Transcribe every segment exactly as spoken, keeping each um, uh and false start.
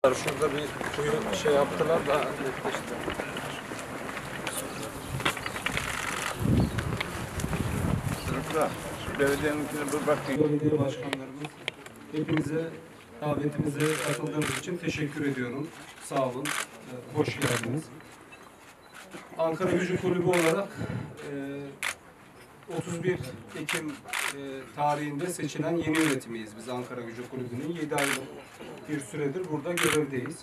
Şurada bir kuyu şey yaptılar da netleşti. Sınıfta şu belediyeninkine bir bakayım. Belediye başkanlarımız, hepinize davetimize katıldığınız için teşekkür ediyorum. Sağ olun, ee, hoş geldiniz. Ankara Gücü Kulübü olarak e, otuz bir Ekim e, tarihinde seçilen yeni yönetimiyiz biz Ankara Gücü Kulübü'nün. yedi aylık bir süredir burada görevdeyiz.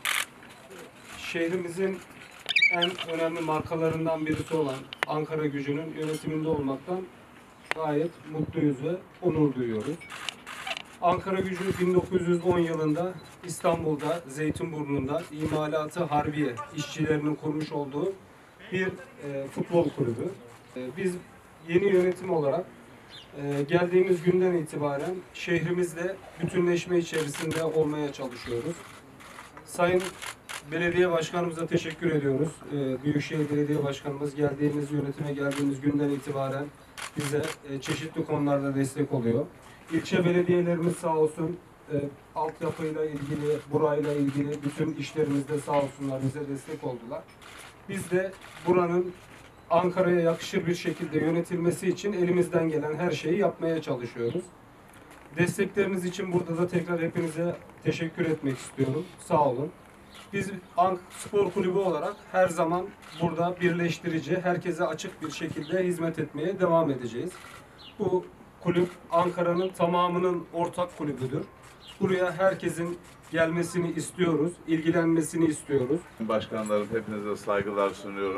Şehrimizin en önemli markalarından birisi olan Ankara Gücü'nün yönetiminde olmaktan gayet mutluyuz ve onur duyuyoruz. Ankara Gücü bin dokuz yüz on yılında İstanbul'da, Zeytinburnu'nda imalatı harbiye işçilerinin kurmuş olduğu bir e, futbol kulübü. E, biz yeni yönetim olarak e, geldiğimiz günden itibaren şehrimizle bütünleşme içerisinde olmaya çalışıyoruz. Sayın Belediye Başkanımıza teşekkür ediyoruz. E, Büyükşehir Belediye Başkanımız geldiğimiz yönetime geldiğimiz günden itibaren bize e, çeşitli konularda destek oluyor. İlçe belediyelerimiz sağ olsun e, altyapıyla ilgili, burayla ilgili bütün işlerimizde sağ olsunlar bize destek oldular. Biz de buranın Ankara'ya yakışır bir şekilde yönetilmesi için elimizden gelen her şeyi yapmaya çalışıyoruz. Destekleriniz için burada da tekrar hepinize teşekkür etmek istiyorum. Sağ olun. Biz Ankara Spor Kulübü olarak her zaman burada birleştirici, herkese açık bir şekilde hizmet etmeye devam edeceğiz. Bu kulüp Ankara'nın tamamının ortak kulübüdür. Buraya herkesin gelmesini istiyoruz, ilgilenmesini istiyoruz. Başkanlarım, hepinize saygılar sunuyorum.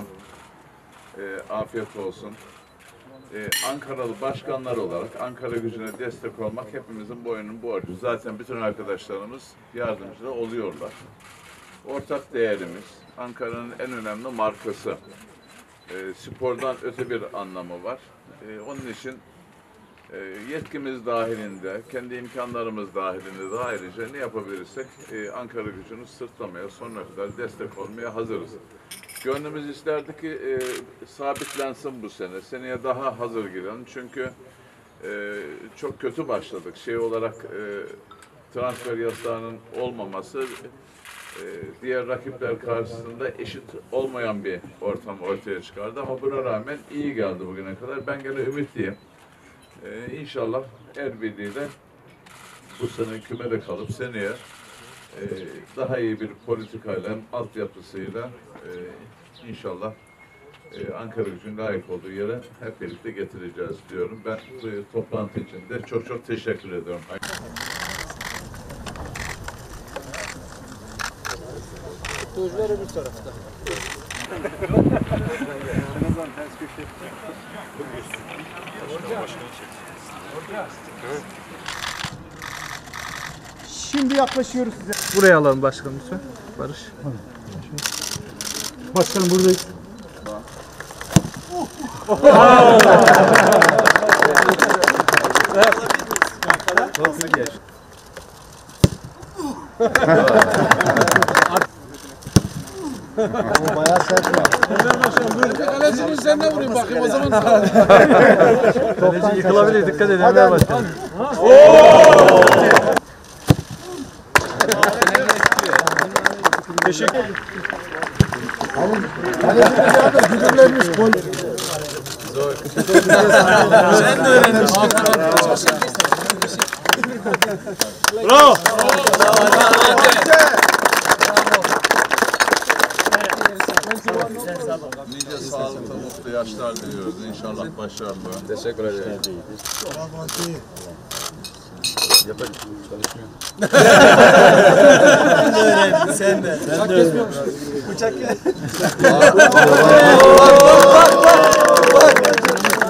E, afiyet olsun. E, Ankaralı başkanlar olarak Ankara Gücü'ne destek olmak hepimizin boynunun borcu. Zaten bütün arkadaşlarımız yardımcı da oluyorlar. Ortak değerimiz, Ankara'nın en önemli markası. E, spordan öte bir anlamı var. E, onun için e, yetkimiz dahilinde, kendi imkanlarımız dahilinde de ayrıca ne yapabilirsek e, Ankara Gücü'nü sırtlamaya, sonuna kadar destek olmaya hazırız. Gönlümüz isterdi ki e, sabitlensin bu sene, seneye daha hazır girelim. Çünkü e, çok kötü başladık. Şey olarak e, transfer yasağının olmaması, e, diğer rakipler karşısında eşit olmayan bir ortam ortaya çıkardı. Ama buna rağmen iyi geldi bugüne kadar. Ben gene ümitliyim. E, İnşallah el birliğiyle bu sene kümede kalıp seneye e, daha iyi bir politikayla, hem altyapısıyla e, İnşallah e, Ankara Gücü'nün layık olduğu yere hep birlikte getireceğiz diyorum. Ben bu toplantı için de çok çok teşekkür ediyorum. Tuzlar öbür tarafta. Şimdi yaklaşıyoruz size. Buraya alalım başkanım lütfen. Barış. Başkanım buradayız. O bayağı sert ya. Kalecinin üzerine vurayım bakayım o zaman. Kaleci yıkılabilir, dikkat edin Ömer Başkanım. Teşekkür ederim. Kalecinin yanında güdümlenmiş gol. Sen de öğrendin. Bravo. Nice sağlıklı, mutlu yaşlar diliyoruz. İnşallah başarılı. Teşekkür ederim. Yapalım. Çalışmıyor. Sen de. Sen de. Bıçak gel.